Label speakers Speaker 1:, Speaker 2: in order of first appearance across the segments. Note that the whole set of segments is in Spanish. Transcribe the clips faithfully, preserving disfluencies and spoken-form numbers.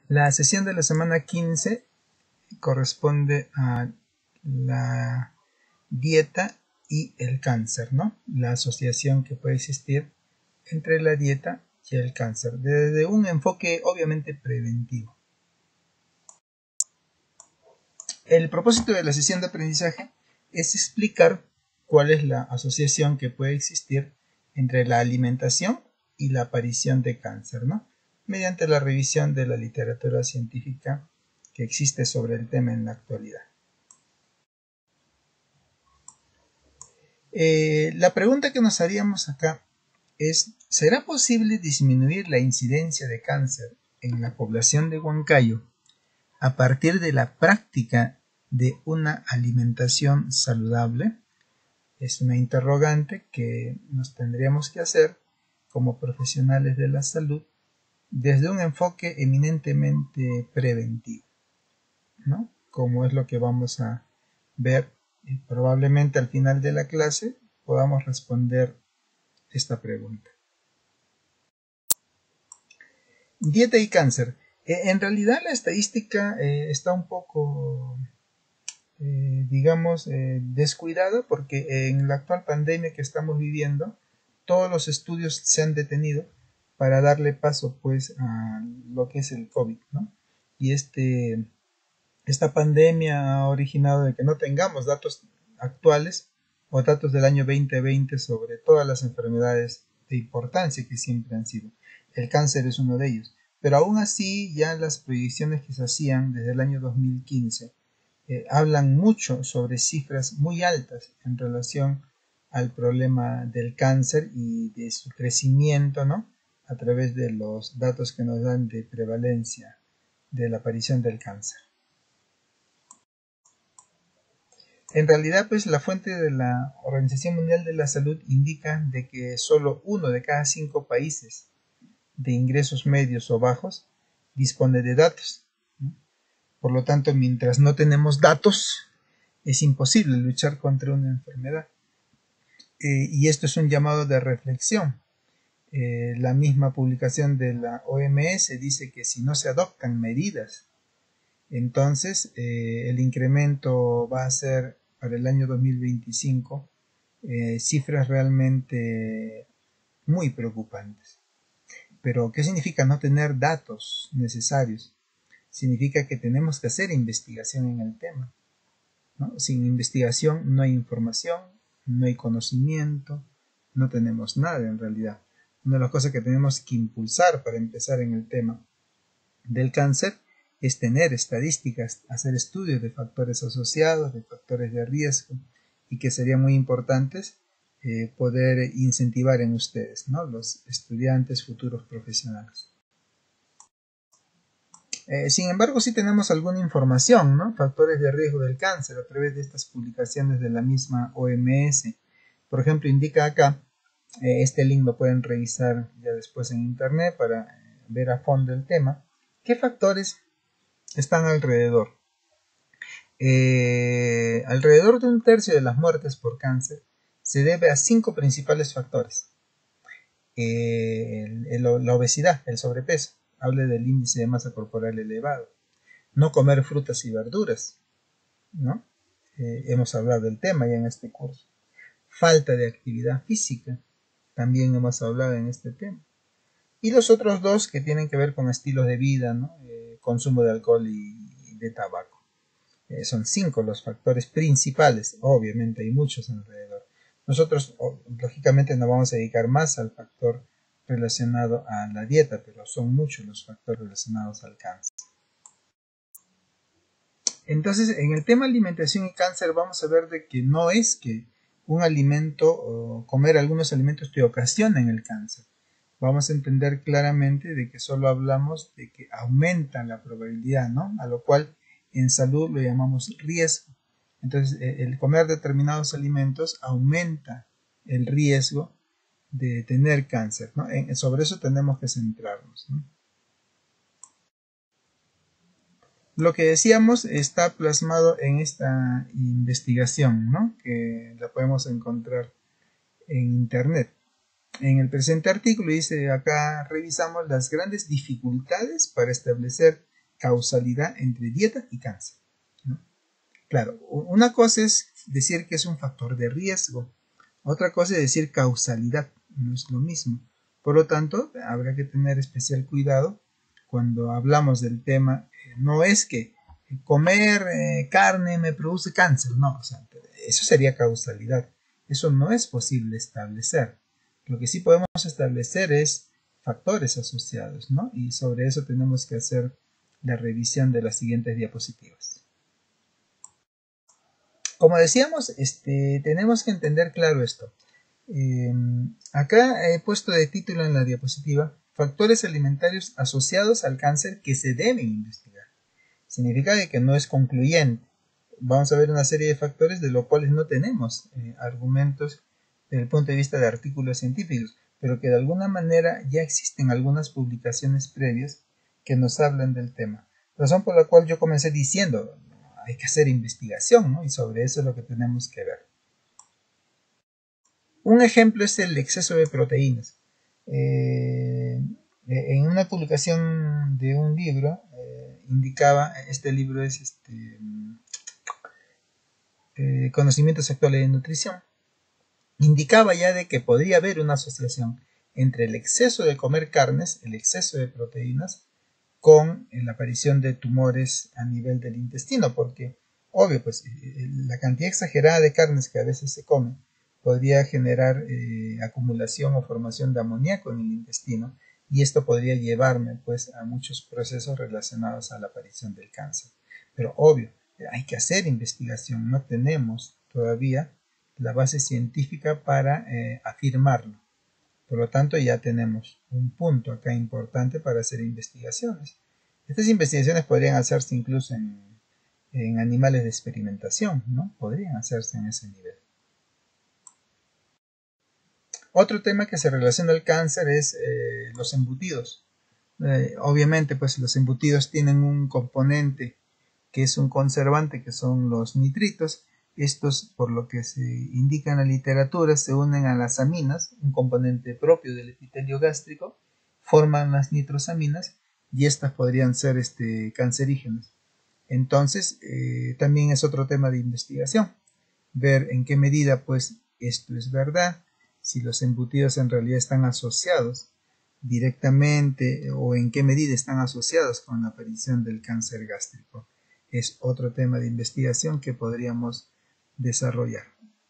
Speaker 1: La sesión de la semana quince corresponde a la dieta y el cáncer, ¿no? La asociación que puede existir entre la dieta y el cáncer, desde un enfoque obviamente preventivo. El propósito de la sesión de aprendizaje es explicar cuál es la asociación que puede existir entre la alimentación y la aparición de cáncer, ¿no? Mediante la revisión de la literatura científica que existe sobre el tema en la actualidad. Eh, la pregunta que nos haríamos acá es, ¿será posible disminuir la incidencia de cáncer en la población de Huancayo a partir de la práctica de una alimentación saludable? Es una interrogante que nos tendríamos que hacer como profesionales de la salud desde un enfoque eminentemente preventivo, ¿no? Como es lo que vamos a ver y probablemente al final de la clase podamos responder esta pregunta. Dieta y cáncer. Eh, en realidad la estadística eh, está un poco, eh, digamos, eh, descuidada porque en la actual pandemia que estamos viviendo, todos los estudios se han detenido para darle paso pues a lo que es el COVID, ¿no? Y este, esta pandemia ha originado de que no tengamos datos actuales o datos del año veinte veinte sobre todas las enfermedades de importancia que siempre han sido. El cáncer es uno de ellos. Pero aún así, ya las proyecciones que se hacían desde el año dos mil quince eh, hablan mucho sobre cifras muy altas en relación al problema del cáncer y de su crecimiento, ¿no? A través de los datos que nos dan de prevalencia de la aparición del cáncer. En realidad, pues la fuente de la Organización Mundial de la Salud indica de que solo uno de cada cinco países de ingresos medios o bajos dispone de datos. Por lo tanto, mientras no tenemos datos, es imposible luchar contra una enfermedad. Eh, y esto es un llamado de reflexión. Eh, la misma publicación de la O M S dice que si no se adoptan medidas, entonces eh, el incremento va a ser para el año dos mil veinticinco eh, cifras realmente muy preocupantes. Pero, ¿qué significa no tener datos necesarios? Significa que tenemos que hacer investigación en el tema, ¿no? Sin investigación no hay información, no hay conocimiento, no tenemos nada en realidad. Una de las cosas que tenemos que impulsar para empezar en el tema del cáncer es tener estadísticas, hacer estudios de factores asociados, de factores de riesgo, y que serían muy importantes eh, poder incentivar en ustedes, ¿no? Los estudiantes futuros profesionales. Eh, sin embargo, sí tenemos alguna información, ¿no? Factores de riesgo del cáncer a través de estas publicaciones de la misma O M S. Por ejemplo, indica acá, eh, este link lo pueden revisar ya después en internet para ver a fondo el tema. ¿Qué factores están alrededor? Eh, alrededor de un tercio de las muertes por cáncer se debe a cinco principales factores. Eh, el, el, la obesidad, el sobrepeso, hable del índice de masa corporal elevado. No comer frutas y verduras, ¿no? Eh, hemos hablado del tema ya en este curso. Falta de actividad física, también hemos hablado en este tema. Y los otros dos que tienen que ver con estilos de vida, ¿no? Eh, consumo de alcohol y, y de tabaco. Eh, son cinco los factores principales, obviamente hay muchos alrededor. Nosotros, oh, lógicamente, nos vamos a dedicar más al factor relacionado a la dieta, pero son muchos los factores relacionados al cáncer. Entonces, en el tema alimentación y cáncer vamos a ver de que no es que un alimento o comer algunos alimentos te ocasionen el cáncer. Vamos a entender claramente de que solo hablamos de que aumenta la probabilidad, ¿no? A lo cual en salud lo llamamos riesgo. Entonces, el comer determinados alimentos aumenta el riesgo de tener cáncer, ¿no? En, sobre eso tenemos que centrarnos, ¿no? Lo que decíamos está plasmado en esta investigación, ¿no? Que la podemos encontrar en internet. En el presente artículo dice acá revisamos las grandes dificultades para establecer causalidad entre dieta y cáncer, ¿no? Claro, una cosa es decir que es un factor de riesgo, otra cosa es decir causalidad, no es lo mismo. Por lo tanto, habrá que tener especial cuidado cuando hablamos del tema. No es que comer eh, carne me produce cáncer, no, o sea, eso sería causalidad. Eso no es posible establecer. Lo que sí podemos establecer es factores asociados, ¿no? Y sobre eso tenemos que hacer la revisión de las siguientes diapositivas. Como decíamos, este, tenemos que entender claro esto. Eh, acá he puesto de título en la diapositiva factores alimentarios asociados al cáncer que se deben investigar. Significa que no es concluyente. Vamos a ver una serie de factores de los cuales no tenemos eh, argumentos desde el punto de vista de artículos científicos, pero que de alguna manera ya existen algunas publicaciones previas que nos hablan del tema. Razón por la cual yo comencé diciendo, hay que hacer investigación, ¿no? Y sobre eso es lo que tenemos que ver. Un ejemplo es el exceso de proteínas. Eh, en una publicación de un libro, eh, indicaba, este libro es este, eh, Conocimientos Actuales de Nutrición, indicaba ya de que podría haber una asociación entre el exceso de comer carnes, el exceso de proteínas, con la aparición de tumores a nivel del intestino, porque, obvio, pues la cantidad exagerada de carnes que a veces se come podría generar eh, acumulación o formación de amoníaco en el intestino, y esto podría llevarme pues a muchos procesos relacionados a la aparición del cáncer. Pero obvio, hay que hacer investigación, no tenemos todavía la base científica para eh, afirmarlo. Por lo tanto, ya tenemos un punto acá importante para hacer investigaciones. Estas investigaciones podrían hacerse incluso en, en animales de experimentación, ¿no? Podrían hacerse en ese nivel. Otro tema que se relaciona al cáncer es eh, los embutidos. Eh, obviamente, pues los embutidos tienen un componente que es un conservante, que son los nitritos. Estos, por lo que se indica en la literatura, se unen a las aminas, un componente propio del epitelio gástrico, forman las nitrosaminas y estas podrían ser este, cancerígenas. Entonces, eh, también es otro tema de investigación, ver en qué medida pues esto es verdad, si los embutidos en realidad están asociados directamente o en qué medida están asociados con la aparición del cáncer gástrico. Es otro tema de investigación que podríamos desarrollar.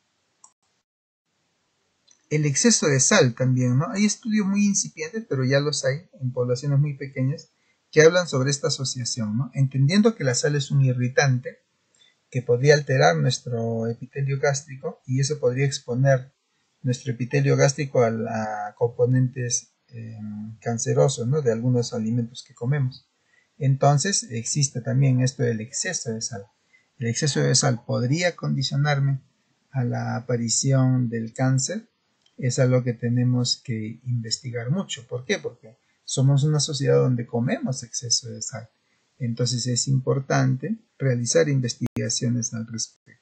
Speaker 1: El exceso de sal también, ¿no? Hay estudios muy incipientes, pero ya los hay en poblaciones muy pequeñas que hablan sobre esta asociación, ¿no? Entendiendo que la sal es un irritante que podría alterar nuestro epitelio gástrico y eso podría exponer nuestro epitelio gástrico a, a componentes eh, cancerosos, ¿no? De algunos alimentos que comemos. Entonces existe también esto del exceso de sal. El exceso de sal podría condicionarme a la aparición del cáncer. Es algo que tenemos que investigar mucho. ¿Por qué? Porque somos una sociedad donde comemos exceso de sal. Entonces es importante realizar investigaciones al respecto.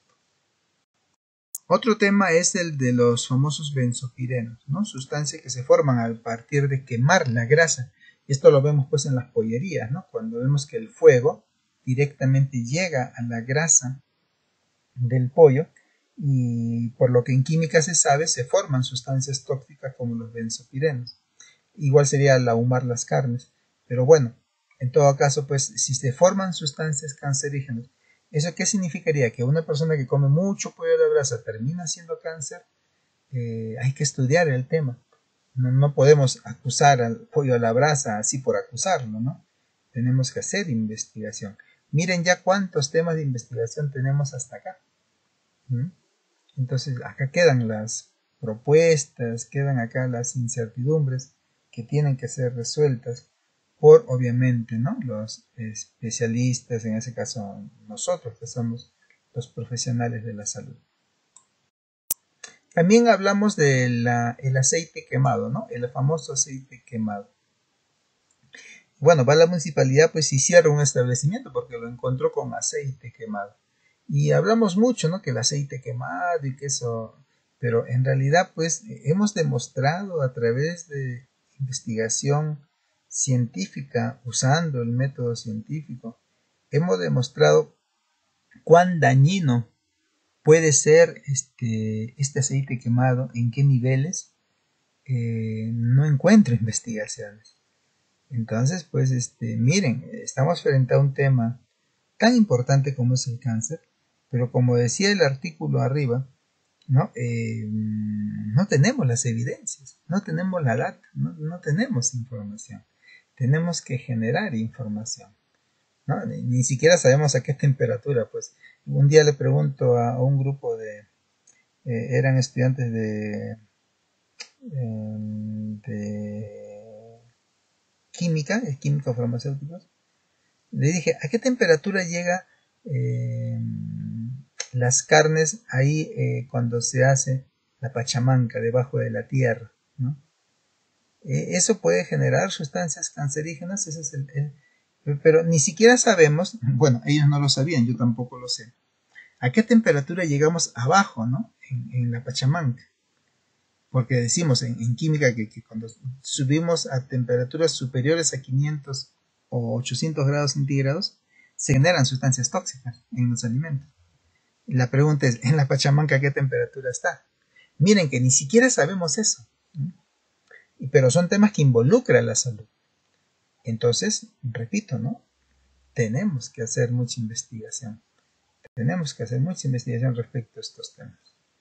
Speaker 1: Otro tema es el de los famosos benzopirenos, ¿no? Sustancias que se forman a partir de quemar la grasa. Esto lo vemos pues en las pollerías, ¿no? Cuando vemos que el fuego directamente llega a la grasa del pollo y por lo que en química se sabe, se forman sustancias tóxicas como los benzopirenos. Igual sería al ahumar las carnes, pero bueno, en todo caso, pues si se forman sustancias cancerígenas, ¿eso qué significaría? Que una persona que come mucho pollo a la brasa termina siendo cáncer. Eh, hay que estudiar el tema. No, no podemos acusar al pollo a la brasa así por acusarlo, ¿no? Tenemos que hacer investigación. Miren ya cuántos temas de investigación tenemos hasta acá. ¿Mm? Entonces acá quedan las propuestas, quedan acá las incertidumbres que tienen que ser resueltas por, obviamente, ¿no? Los especialistas, en ese caso nosotros que somos los profesionales de la salud. También hablamos del aceite quemado, ¿no? El famoso aceite quemado. Bueno, va a la municipalidad pues y cierra un establecimiento porque lo encontró con aceite quemado. Y hablamos mucho, ¿no? Que el aceite quemado y que eso, pero en realidad pues hemos demostrado a través de investigación científica, usando el método científico, hemos demostrado cuán dañino puede ser este, este aceite quemado, en qué niveles. Eh, no encuentro investigaciones. Entonces, pues, este, miren, estamos frente a un tema tan importante como es el cáncer, pero como decía el artículo arriba, ¿no? Eh, no tenemos las evidencias, no tenemos la data, no, no tenemos información. Tenemos que generar información, ¿no? Ni, ni siquiera sabemos a qué temperatura. Pues un día le pregunto a, a un grupo de, eh, eran estudiantes de, eh, de química, de química farmacéuticos, le dije, ¿a qué temperatura llega eh, las carnes ahí eh, cuando se hace la pachamanca debajo de la tierra, ¿no? Eh, eso puede generar sustancias cancerígenas, ese es el, el, pero ni siquiera sabemos, bueno, ellos no lo sabían, yo tampoco lo sé, a qué temperatura llegamos abajo, ¿no? En, en la pachamanca. Porque decimos en, en química que, que cuando subimos a temperaturas superiores a quinientos o ochocientos grados centígrados, se generan sustancias tóxicas en los alimentos. Y la pregunta es, ¿en la pachamanca qué temperatura está? Miren que ni siquiera sabemos eso, ¿no? Pero son temas que involucran la salud. Entonces, repito, ¿no? Tenemos que hacer mucha investigación. Tenemos que hacer mucha investigación respecto a estos temas.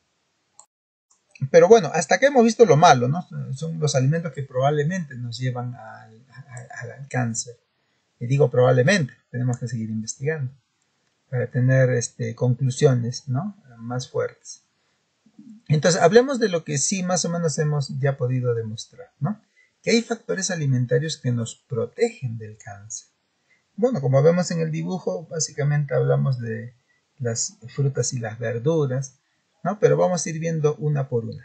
Speaker 1: Pero bueno, hasta acá hemos visto lo malo, ¿no? Son los alimentos que probablemente nos llevan al, al, al cáncer. Y digo probablemente, tenemos que seguir investigando para tener este, conclusiones, ¿no? Más fuertes. Entonces, hablemos de lo que sí más o menos hemos ya podido demostrar, ¿no? Que hay factores alimentarios que nos protegen del cáncer. Bueno, como vemos en el dibujo, básicamente hablamos de las frutas y las verduras, ¿no? Pero vamos a ir viendo una por una.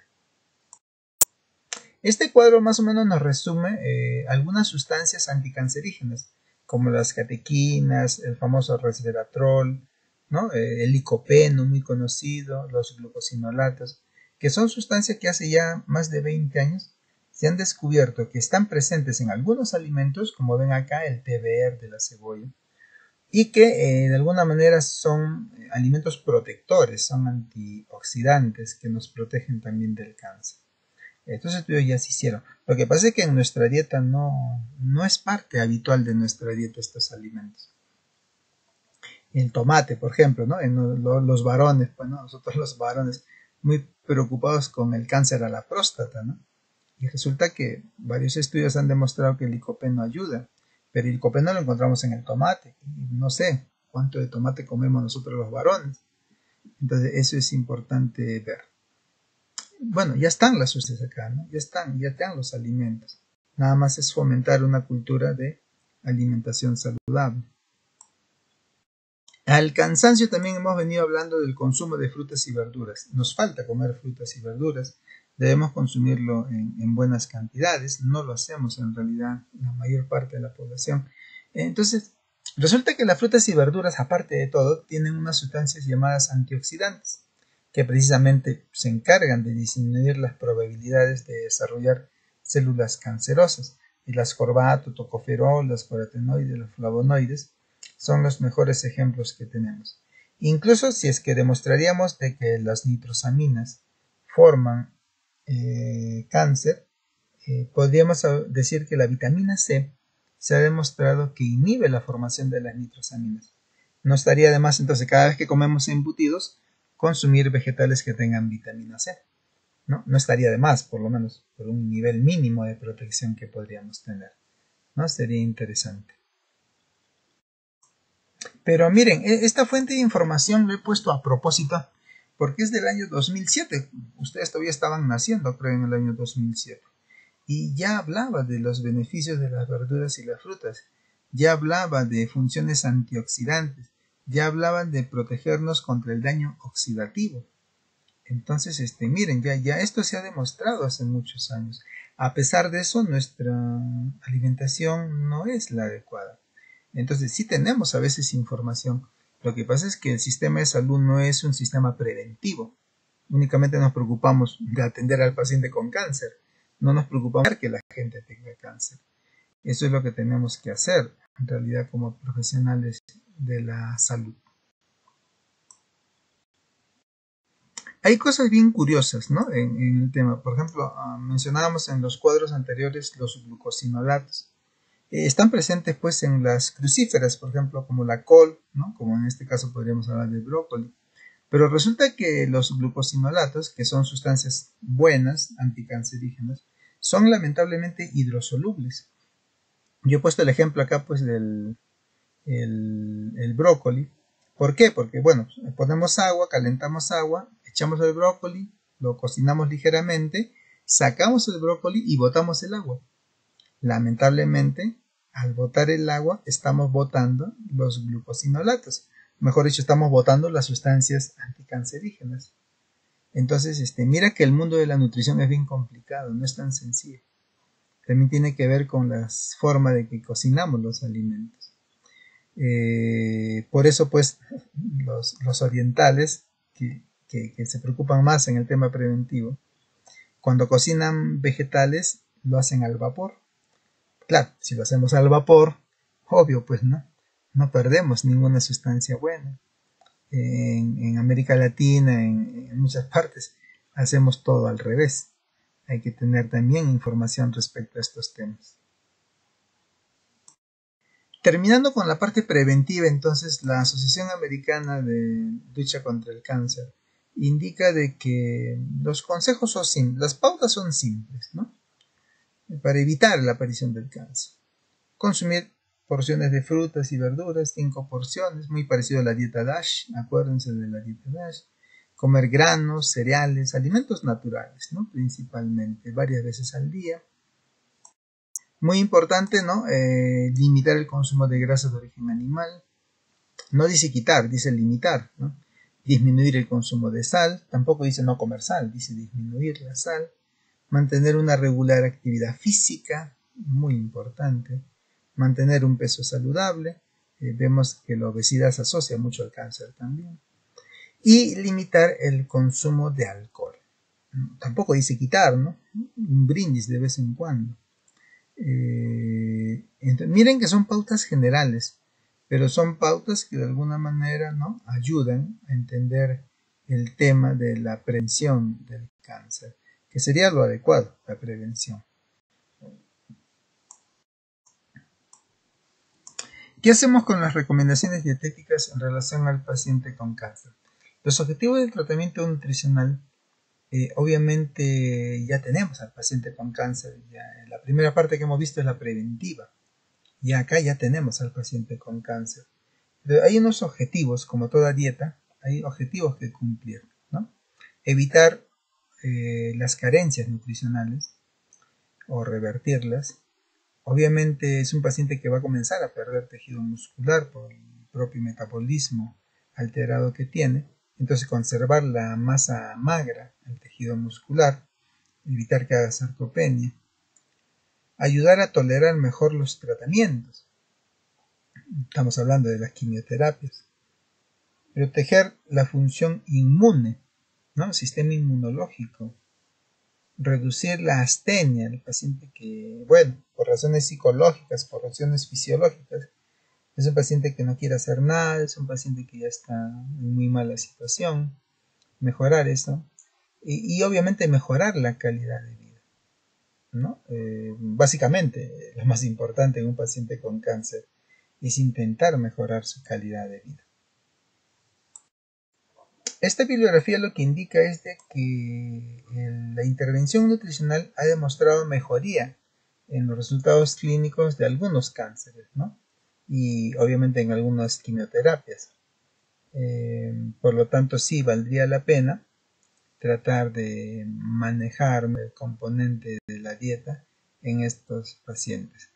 Speaker 1: Este cuadro más o menos nos resume eh, algunas sustancias anticancerígenas, como las catequinas, el famoso resveratrol, ¿no? Eh, el licopeno, muy conocido, los glucosinolatos, que son sustancias que hace ya más de veinte años se han descubierto que están presentes en algunos alimentos, como ven acá el té verde, la cebolla, y que eh, de alguna manera son alimentos protectores, son antioxidantes que nos protegen también del cáncer. Estos estudios ya se hicieron. Lo que pasa es que en nuestra dieta no, no es parte habitual de nuestra dieta estos alimentos. El tomate, por ejemplo, ¿no? En los varones, pues, ¿no? Nosotros los varones muy preocupados con el cáncer a la próstata, ¿no? Y resulta que varios estudios han demostrado que el licopeno ayuda, pero el licopeno lo encontramos en el tomate. Y no sé cuánto de tomate comemos nosotros los varones. Entonces eso es importante ver. Bueno, ya están las sustancias acá, ¿no? Ya están, ya están los alimentos. Nada más es fomentar una cultura de alimentación saludable. Al cansancio también hemos venido hablando del consumo de frutas y verduras. Nos falta comer frutas y verduras. Debemos consumirlo en, en buenas cantidades. No lo hacemos en realidad la mayor parte de la población. Entonces, resulta que las frutas y verduras, aparte de todo, tienen unas sustancias llamadas antioxidantes, que precisamente se encargan de disminuir las probabilidades de desarrollar células cancerosas. El ascorbato, tocoferol, los carotenoides, los flavonoides son los mejores ejemplos que tenemos. Incluso si es que demostraríamos de que las nitrosaminas forman eh, cáncer, eh, podríamos decir que la vitamina C se ha demostrado que inhibe la formación de las nitrosaminas. No estaría de más entonces cada vez que comemos embutidos consumir vegetales que tengan vitamina C, ¿no? No estaría de más, por lo menos por un nivel mínimo de protección que podríamos tener, ¿no? Sería interesante. Pero miren, esta fuente de información lo he puesto a propósito porque es del año dos mil siete. Ustedes todavía estaban naciendo, creo, en el año dos mil siete. Y ya hablaba de los beneficios de las verduras y las frutas. Ya hablaba de funciones antioxidantes. Ya hablaban de protegernos contra el daño oxidativo. Entonces, este, miren, ya, ya esto se ha demostrado hace muchos años. A pesar de eso, nuestra alimentación no es la adecuada. Entonces, sí tenemos a veces información. Lo que pasa es que el sistema de salud no es un sistema preventivo. Únicamente nos preocupamos de atender al paciente con cáncer. No nos preocupamos de que la gente tenga cáncer. Eso es lo que tenemos que hacer, en realidad, como profesionales de la salud. Hay cosas bien curiosas, ¿no?, en, en el tema. Por ejemplo, uh, mencionábamos en los cuadros anteriores los glucosinolatos. Eh, están presentes pues en las crucíferas, por ejemplo, como la col, ¿no?, como en este caso podríamos hablar del brócoli. Pero resulta que los glucosinolatos, que son sustancias buenas, anticancerígenas, son lamentablemente hidrosolubles. Yo he puesto el ejemplo acá pues del el, el brócoli. ¿Por qué? Porque, bueno, ponemos agua, calentamos agua, echamos el brócoli, lo cocinamos ligeramente, sacamos el brócoli y botamos el agua. Lamentablemente, al botar el agua, estamos botando los glucosinolatos. Mejor dicho, estamos botando las sustancias anticancerígenas. Entonces, este, mira que el mundo de la nutrición es bien complicado, no es tan sencillo. También tiene que ver con la forma de que cocinamos los alimentos. Eh, por eso, pues, los, los orientales, que, que, que se preocupan más en el tema preventivo, cuando cocinan vegetales, lo hacen al vapor. Claro, si lo hacemos al vapor, obvio, pues no, no perdemos ninguna sustancia buena. En, en América Latina, en, en muchas partes, hacemos todo al revés. Hay que tener también información respecto a estos temas. Terminando con la parte preventiva, entonces, la Asociación Americana de Lucha contra el Cáncer indica de que los consejos son simples, las pautas son simples, ¿no?, para evitar la aparición del cáncer. Consumir porciones de frutas y verduras, cinco porciones, muy parecido a la dieta DASH, acuérdense de la dieta DASH. Comer granos, cereales, alimentos naturales, ¿no?, principalmente, varias veces al día. Muy importante, ¿no?, eh, limitar el consumo de grasas de origen animal. No dice quitar, dice limitar, ¿no? Disminuir el consumo de sal, tampoco dice no comer sal, dice disminuir la sal. Mantener una regular actividad física, muy importante. Mantener un peso saludable, eh, vemos que la obesidad se asocia mucho al cáncer también. Y limitar el consumo de alcohol. Tampoco dice quitar, ¿no?, un brindis de vez en cuando. Eh, entonces, miren que son pautas generales, pero son pautas que de alguna manera, ¿no?, ayudan a entender el tema de la prevención del cáncer, que sería lo adecuado, la prevención. ¿Qué hacemos con las recomendaciones dietéticas en relación al paciente con cáncer? Los objetivos del tratamiento nutricional, eh, obviamente ya tenemos al paciente con cáncer. Ya, la primera parte que hemos visto es la preventiva. Y acá ya tenemos al paciente con cáncer. Pero hay unos objetivos, como toda dieta, hay objetivos que cumplir, ¿no? Evitar eh, las carencias nutricionales o revertirlas. Obviamente es un paciente que va a comenzar a perder tejido muscular por el propio metabolismo alterado que tiene. Entonces, conservar la masa magra del tejido muscular, evitar que haga sarcopenia. Ayudar a tolerar mejor los tratamientos. Estamos hablando de las quimioterapias. Proteger la función inmune, ¿no?, sistema inmunológico. Reducir la astenia, el paciente que, bueno, por razones psicológicas, por razones fisiológicas, es un paciente que no quiere hacer nada, es un paciente que ya está en muy mala situación. Mejorar eso. Y, y obviamente mejorar la calidad de vida, ¿no? Eh, básicamente, lo más importante en un paciente con cáncer es intentar mejorar su calidad de vida. Esta bibliografía lo que indica es de que la intervención nutricional ha demostrado mejoría en los resultados clínicos de algunos cánceres, ¿no?, y obviamente en algunas quimioterapias. Eh, por lo tanto, sí valdría la pena tratar de manejar el componente de la dieta en estos pacientes.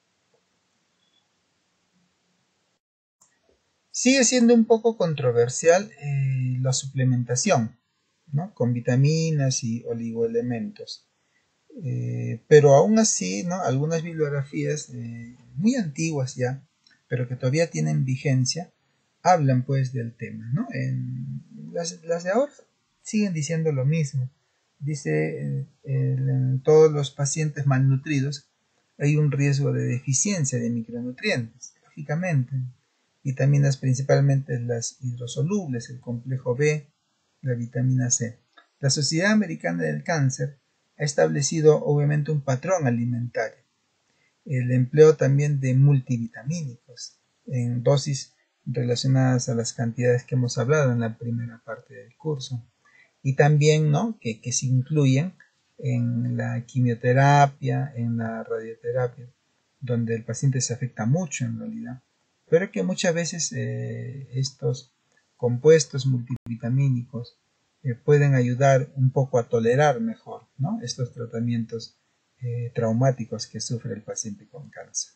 Speaker 1: Sigue siendo un poco controversial eh, la suplementación, ¿no?, con vitaminas y oligoelementos. Eh, pero aún así, ¿no?, algunas bibliografías eh, muy antiguas ya, pero que todavía tienen vigencia, hablan pues del tema, ¿no? En las, las de ahora siguen diciendo lo mismo. Dice, eh, en todos los pacientes malnutridos hay un riesgo de deficiencia de micronutrientes, lógicamente, vitaminas principalmente las hidrosolubles, el complejo B, la vitamina C. La Sociedad Americana del Cáncer ha establecido obviamente un patrón alimentario, el empleo también de multivitamínicos en dosis relacionadas a las cantidades que hemos hablado en la primera parte del curso, y también ¿no? que, que se incluyen en la quimioterapia, en la radioterapia, donde el paciente se afecta mucho en realidad, pero que muchas veces eh, estos compuestos multivitamínicos eh, pueden ayudar un poco a tolerar mejor ¿no? estos tratamientos eh, traumáticos que sufre el paciente con cáncer.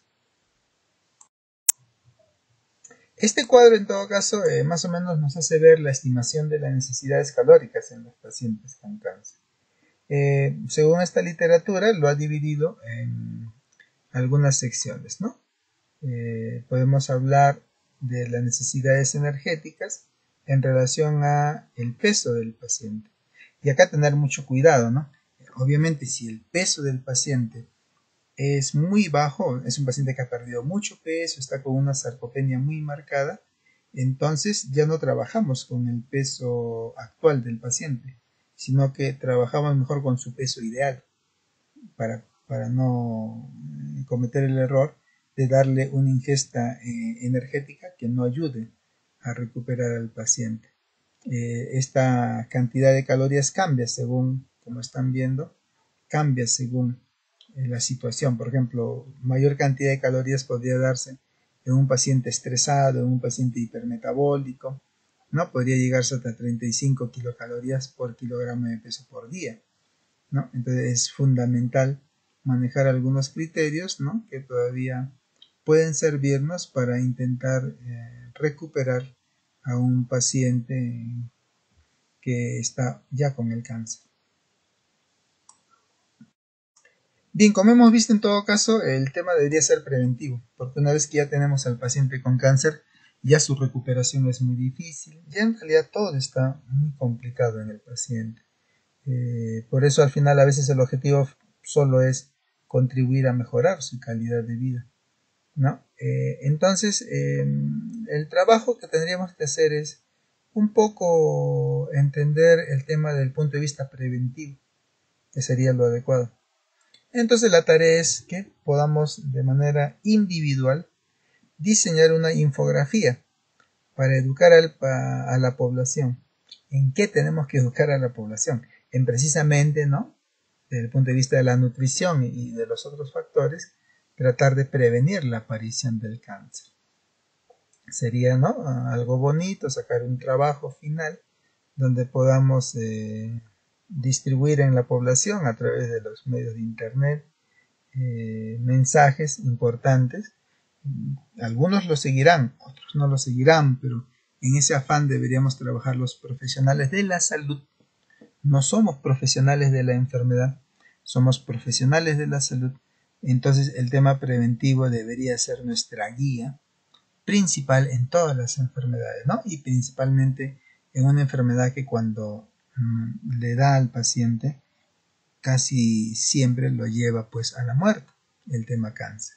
Speaker 1: Este cuadro en todo caso eh, más o menos nos hace ver la estimación de las necesidades calóricas en los pacientes con cáncer. Eh, según esta literatura lo ha dividido en algunas secciones, ¿no? Eh, podemos hablar de las necesidades energéticas en relación a el peso del paciente. Y acá tener mucho cuidado, ¿no? Obviamente si el peso del paciente es muy bajo, es un paciente que ha perdido mucho peso, está con una sarcopenia muy marcada, entonces ya no trabajamos con el peso actual del paciente, sino que trabajamos mejor con su peso ideal para, para no cometer el error de darle una ingesta eh, energética que no ayude a recuperar al paciente. Eh, esta cantidad de calorías cambia según, como están viendo, cambia según eh, la situación. Por ejemplo, mayor cantidad de calorías podría darse en un paciente estresado, en un paciente hipermetabólico, ¿no? Podría llegarse hasta treinta y cinco kilocalorías por kilogramo de peso por día, ¿no? Entonces es fundamental manejar algunos criterios, ¿no? que todavía pueden servirnos para intentar eh, recuperar a un paciente que está ya con el cáncer. Bien, como hemos visto en todo caso, el tema debería ser preventivo, porque una vez que ya tenemos al paciente con cáncer, ya su recuperación es muy difícil, ya en realidad todo está muy complicado en el paciente. Eh, por eso al final a veces el objetivo solo es contribuir a mejorar su calidad de vida, ¿no? Eh, entonces eh, el trabajo que tendríamos que hacer es un poco entender el tema del punto de vista preventivo, que sería lo adecuado. Entonces la tarea es que podamos de manera individual diseñar una infografía para educar al, a, a la población. ¿En qué tenemos que educar a la población? En precisamente, ¿no? Desde el punto de vista de la nutrición y de los otros factores, tratar de prevenir la aparición del cáncer. Sería, ¿no? Algo bonito, sacar un trabajo final donde podamos eh, distribuir en la población a través de los medios de internet eh, mensajes importantes. Algunos lo seguirán, otros no lo seguirán, pero en ese afán deberíamos trabajar los profesionales de la salud. No somos profesionales de la enfermedad, somos profesionales de la salud. Entonces el tema preventivo debería ser nuestra guía principal en todas las enfermedades, ¿no? Y principalmente en una enfermedad que cuando mmm, le da al paciente casi siempre lo lleva pues a la muerte, el tema cáncer.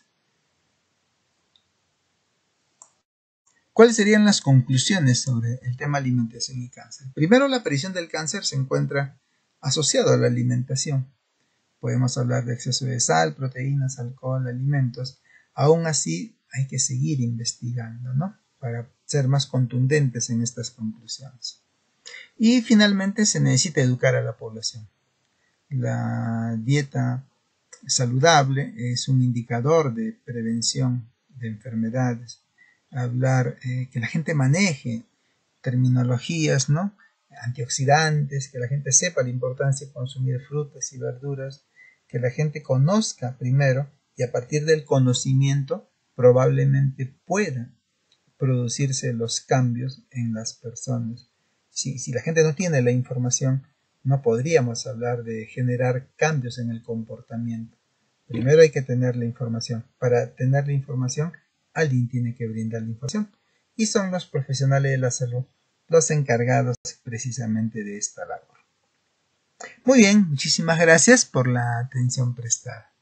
Speaker 1: ¿Cuáles serían las conclusiones sobre el tema alimentación y cáncer? Primero, la aparición del cáncer se encuentra asociado a la alimentación. Podemos hablar de exceso de sal, proteínas, alcohol, alimentos. Aún así, hay que seguir investigando, ¿no? Para ser más contundentes en estas conclusiones. Y finalmente, se necesita educar a la población. La dieta saludable es un indicador de prevención de enfermedades. Hablar, eh, que la gente maneje terminologías, ¿no? Antioxidantes, que la gente sepa la importancia de consumir frutas y verduras, que la gente conozca primero y a partir del conocimiento probablemente pueda producirse los cambios en las personas. Si, si la gente no tiene la información, no podríamos hablar de generar cambios en el comportamiento. Primero hay que tener la información. Para tener la información, alguien tiene que brindar la información. Y son los profesionales de la salud los encargados precisamente de esta labor. Muy bien, muchísimas gracias por la atención prestada.